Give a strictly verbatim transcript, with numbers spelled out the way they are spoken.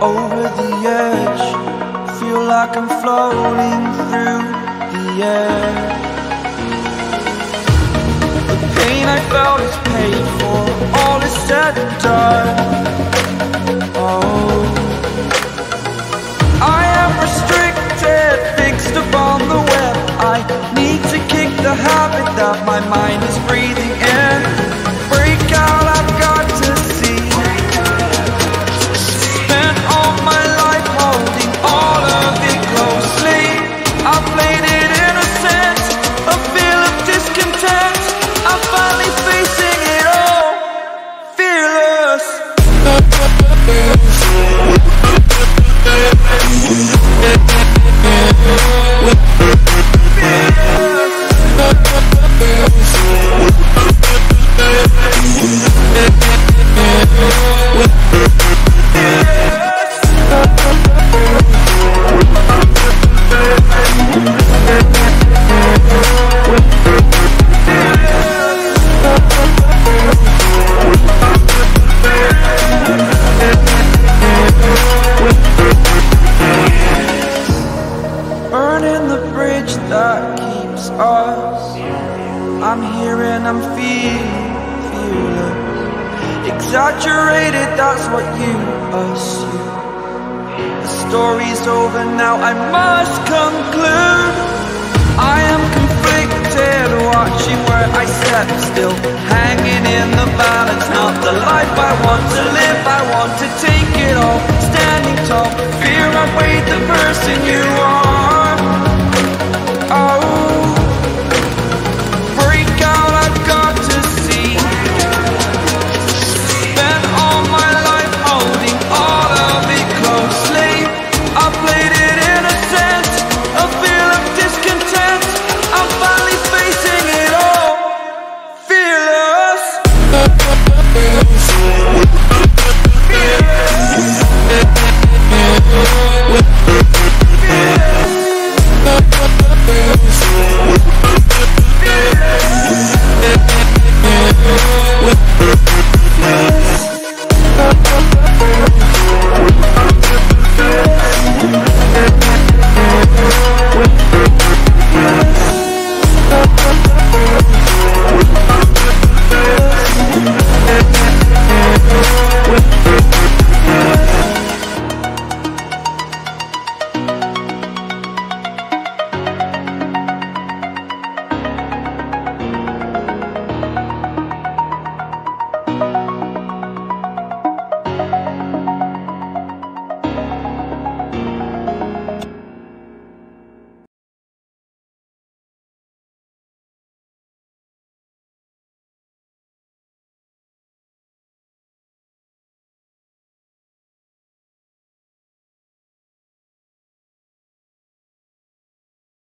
over the edge. Feel like I'm floating through the air. The pain I felt is paid for, all is said and done. Oh, I am restricted, fixed upon the web. I need to kick the habit that my mind is breathing in. Break out, I've got to see. Spent all my life holding all of it closely. I played it innocent, a feel of discontent. I'm finally facing it all, fearless. Burning the bridge that keeps us. I'm here and I'm feeling fearless. Exaggerated, that's what you assume. The story's over now, I must conclude. I am conflicted, watching where I step still, hanging in the balance. Not the life I want to live, I want to take it all. Standing tall, fear I weighed the person you are.